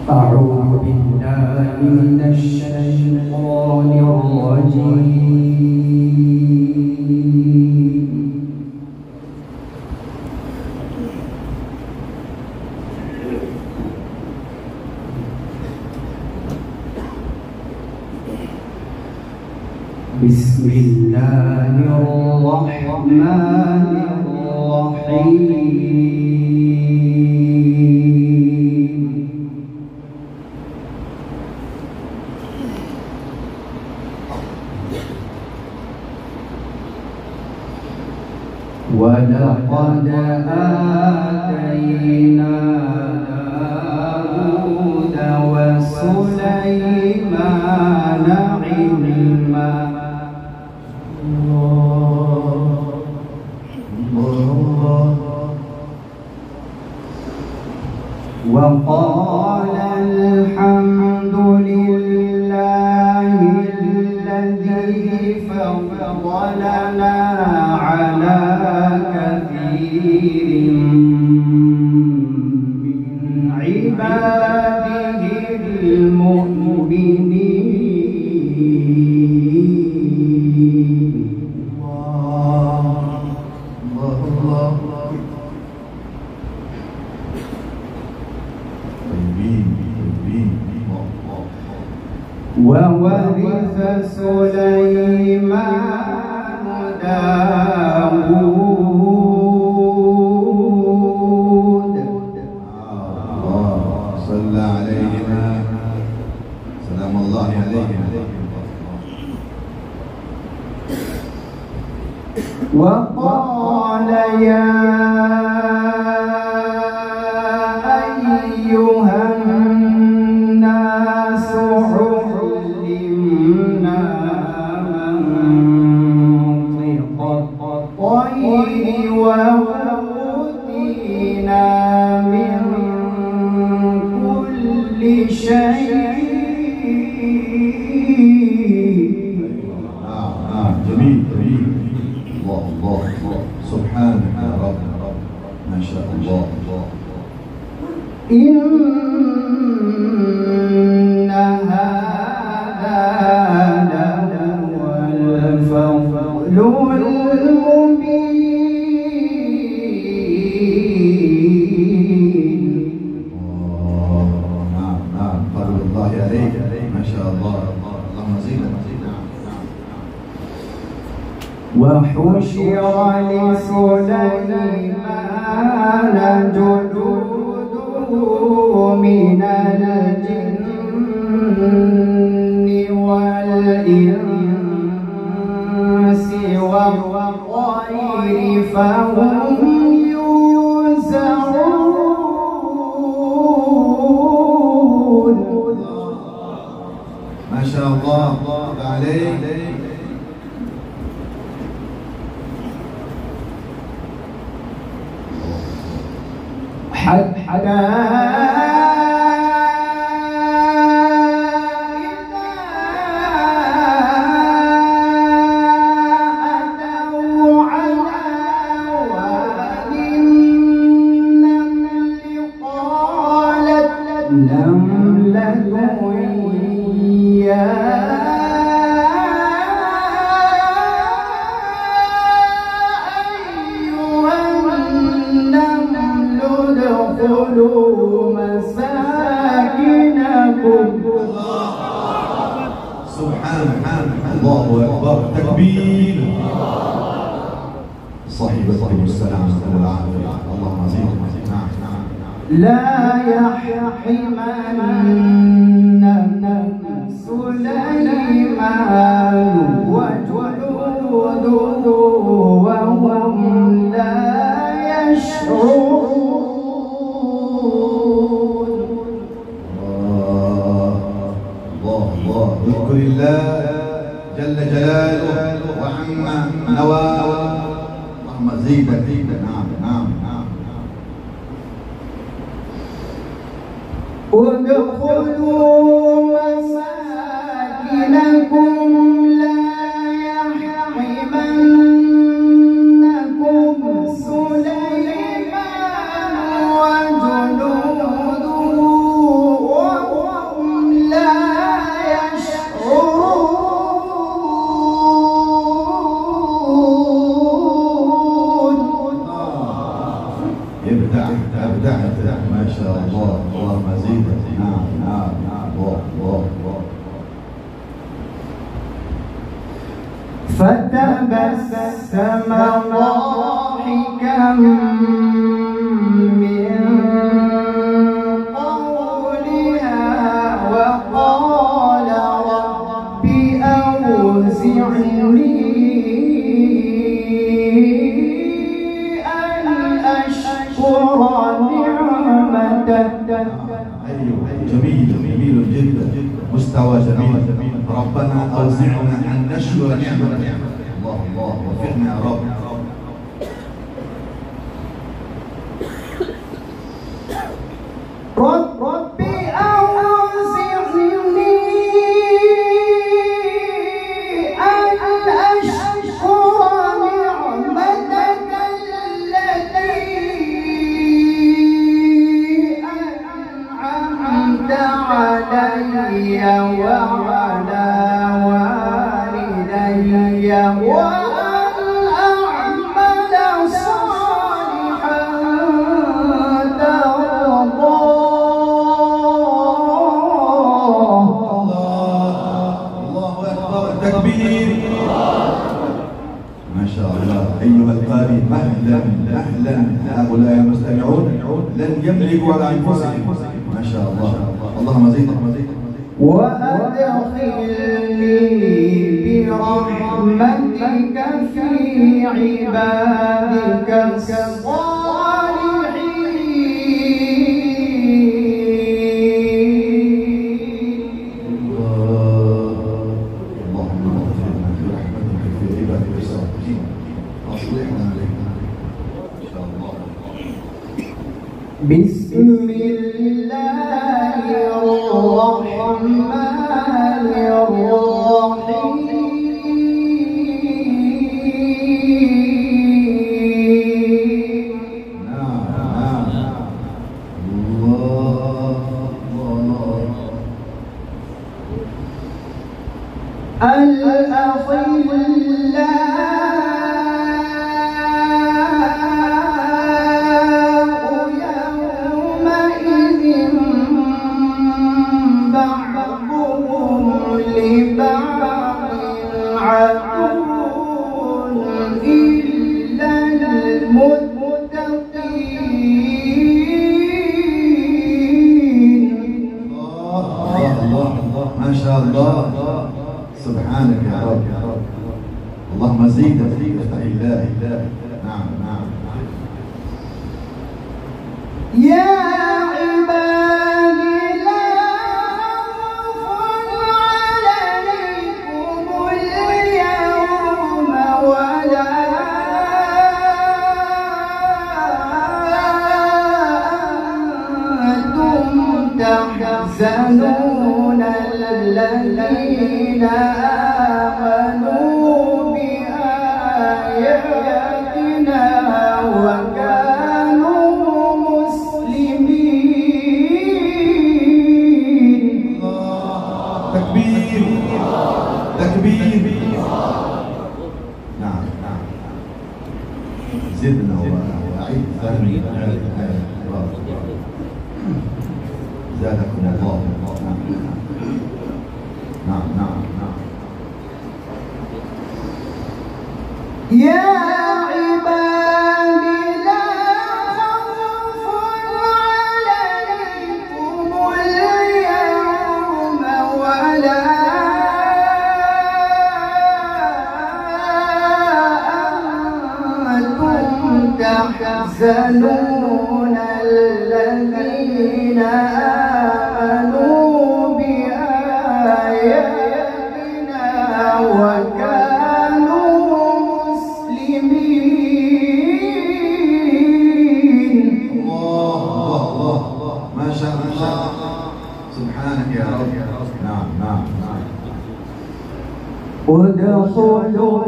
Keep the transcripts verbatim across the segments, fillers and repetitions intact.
أعوذ بالله من الشيطان الرجيم. بسم الله الرحمن الرحيم. ولقد آتينا داود وسليمان علما. وقال الحمد لله الذي فضلنا على كثير من عباده المؤمنين. وورث سليمان داود. الله صلى علينا سلام الله عليهم. وقال يا أيها الناس علمنا منطق الطير وأوتينا من كل شيء. جميل جميل. الله الله سبحانك يا رب ما شاء الله. إن هذا لهو الفضل المبين. نعم نعم فضل الله عليك ما شاء الله. اللهم زينا زينا. وحشر لسليمان جنوده من الجن والإنس والطير فهم يوزعون. ما شاء الله الله عليك. حتى ادخلوا مساكنكم. سبحان الله أكبر. تكبير. صاحبكم السلام والعافية. اللهم زدنا. لا يحرمنكم سليمان وجنوده وهم لا يشعرون. الله الله. اذكر الله جل جلاله وعم نواه. اللهم زيدك. نعم نعم نعم. ادخلوا مساكنكم لا يحرمنكم سليمان وجنوده وهم ضاحكا من قولها وقال رب أوزعني أن أشكر نعمتك. جميل جميل جدا، مستوى جميل. ربنا أوزعنا أن نشكر نعمتك. الله الله وفقنا يا رب. ربي أوزعني أن أشكر نعمتك التي أنعمت علي وعلى والدي وأن أعمل صالحا ما شاء الله. أيها القارئ، مهلا مهلا هؤلاء المستمعون لن يملكوا على أنفسهم. ما شاء الله. اللهم زيد وأدخلني برحمتك في عبادك الصالحين. اللهم اغفرنا برحمتك في عبادك الصالحين. أصلحنا علينا إن شاء الله. بسم الله الرحمن الرحيم. نعم نعم. الله الله. ما شاء الله. سبحانك يا رب. اللهم زيد فيك الله. نعم نعم. يا عبادي لا خوف عليكم اليوم ولا أنتم تحزنون. الذين آمنوا بآياتنا وكانوا مسلمين. تكبير تكبير. نعم نعم. زدنا وأعيد فهم هذه الآية. زادكم الله. نعم نعم نعم. يا عبادي لا خوف عليكم اليوم ولا أنتم تحزنون. الذين آمنوا بآياتنا وكانوا مسلمين. الله الله الله. ما شاء الله. سبحانك يا رب. نعم نعم نعم. ادخلوا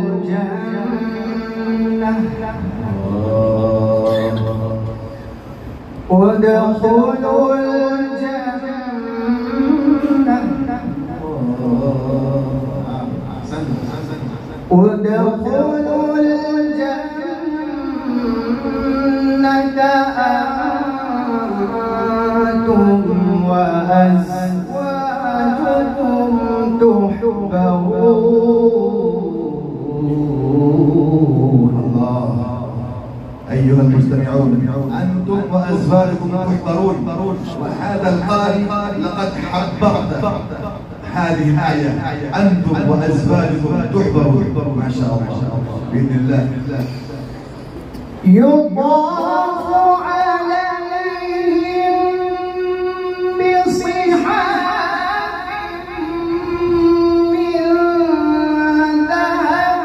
الجنة ادخلوا الجنة ادخلوا الجنة أنتم وأزواجكم تحبرون. المستمعون، أنتم وأزواجكم تحضرون، وهذا القارئ لقد حبرت هذه الآية، أنتم وأزواجكم تحضرون. ما شاء الله بإذن الله. يطاف عليهم بصحاف من ذهب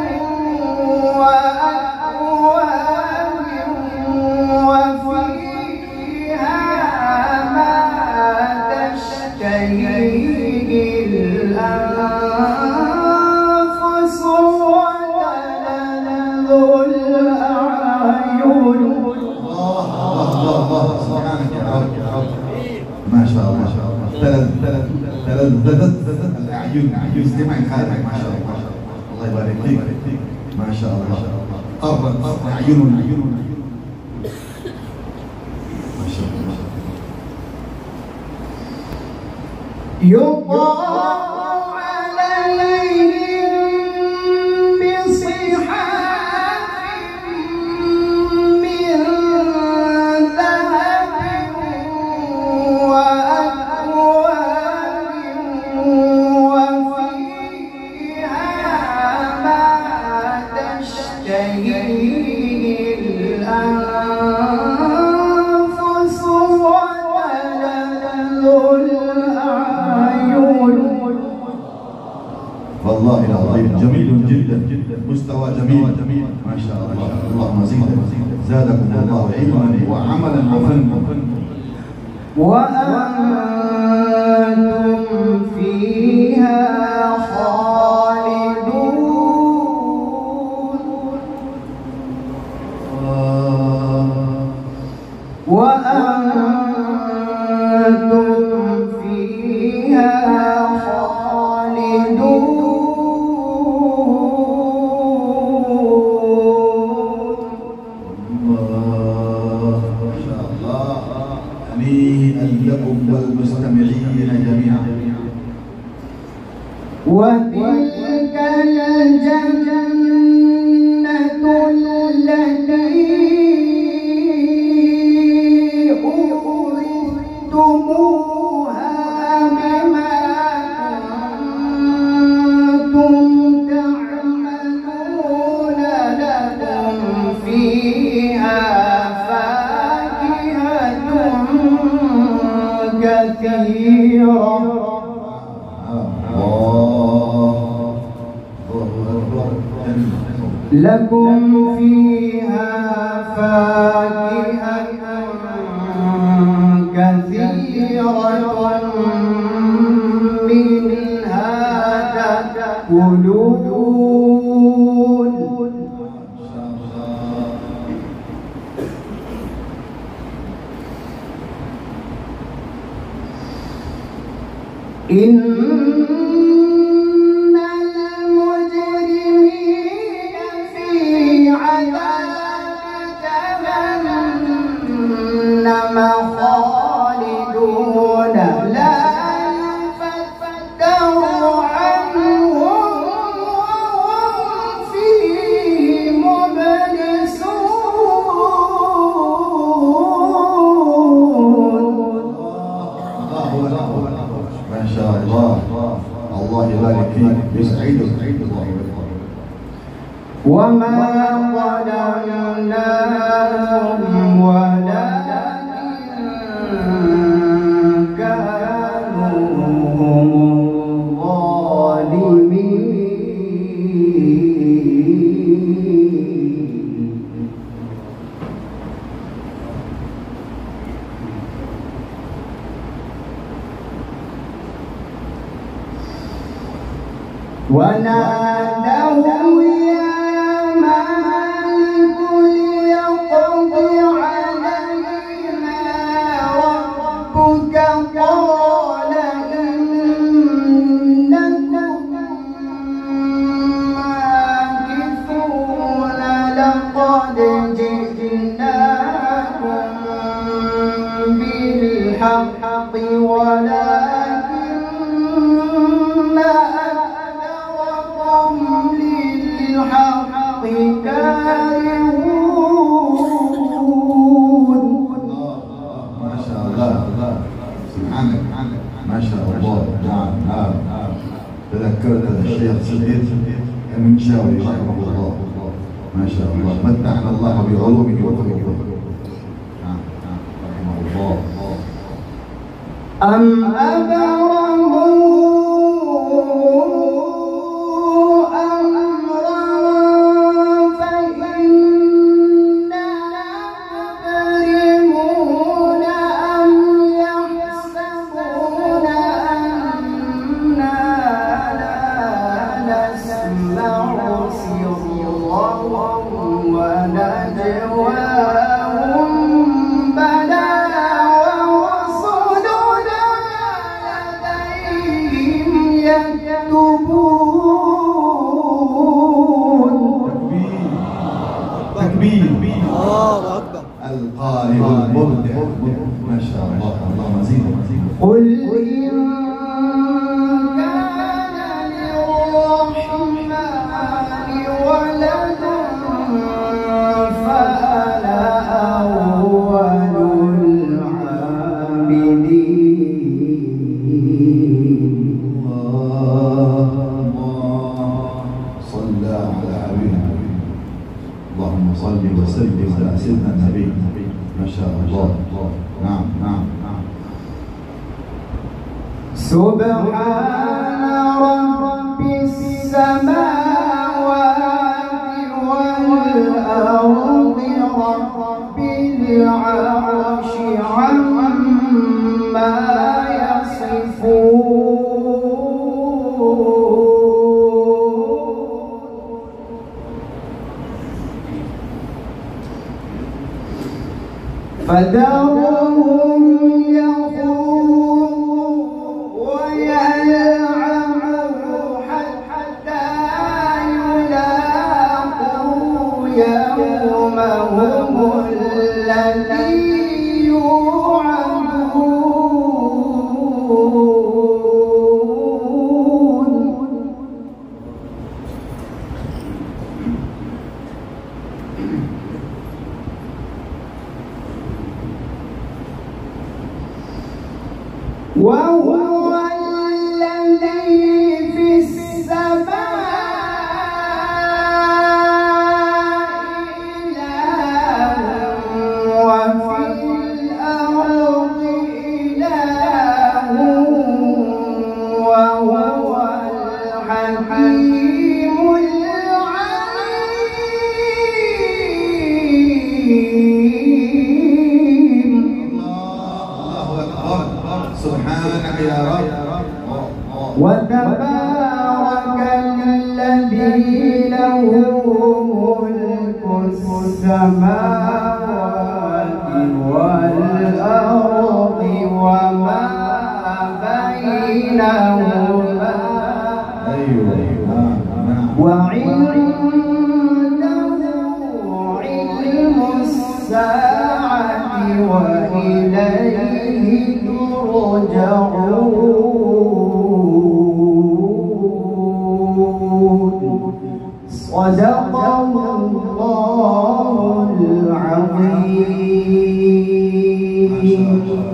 وأكواب وفيها ما تشتهيه الأنفس وتلذ الأعين. ما شاء الله تلذذت الأعين. استمع هذا. ما شاء الله الله يبارك فيك. ما شاء الله قرت أعيننا. ما شاء الله. يطاف عليهم بصحاف من ذهب وأكواب وفيها ما تشتهيه الأنفس وتلذ الأعين. والله العظيم جميل جدا، مستوى جميل. ما شاء الله. اللهم زيد زادكم الله علما وعملا وفنا. وأنتم فيها خالدون. وأنتم فيها خالدون. ما شاء الله. هنيئا لكم والمستمعين جميعا. وتلك الجنة التي أورثتموها بما كنتم تعملون. لكم فيها فاكهة كثيرة. لكم فيها فاكهة كثيرة منها تأكلون. إن المجرمين في عذاب جهنم خالدون لا يفتر عنهم وهم فيه مبلسون. ما شاء الله. الله يبارك فيك يسعدك. وما ظلمناهم ولكن كانوا هم الظالمين. ونادوا يا مالك ليقض علينا ربك قال إنكم ماكثون. لقد جئناكم بالحق ولكن أكثركم للحق كارهون. سبحانك ما شاء الله. نعم نعم. تذكرت الشيخ سديد المنشاوي رحمه الله، ما شاء الله، متعنا الله بعلومه وفقه. نعم نعم رحمه الله. أم أبرموا أمرا فإنا مبرمون أم يحسبون أنا لا نسمع سرهم ونجواهم بلى تكبير القارئ المبدع ما شاء الله. اللهم زيده. قل إن كان للرحمن ولد فأنا أول العابدين. اللهم صل وسلم على سيدنا النبي ما شاء الله. نعم نعم نعم. سبحان رب السماوات والأرض رب العرش عما يصفون. فذرهم يخوضوا ويلعبوا حتى يلاقوا يومهم الذي يوعدون. وهو الذي في السماء إله وفي الأرض إله وهو الحكيم العليم. الله أكبر. سبحانك يا رب. وتبارك الذي له ملك السماوات والأرض وما بينهما. وعنده علم الساعة وإليه ترجعون. صدق الله العظيم.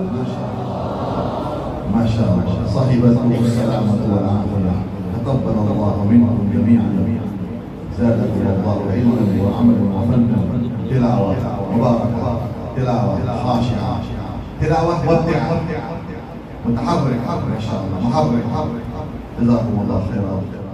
ما شاء الله. صاحبكم السلامة والعافية. تقبل الله منكم جميعا. زادكم الله علما وعملا وفنا. تلاوة مباركة، تلاوة خاشعة، تلاوة مبدعة، متحرك ما شاء الله، محرك. جزاكم الله خيرا.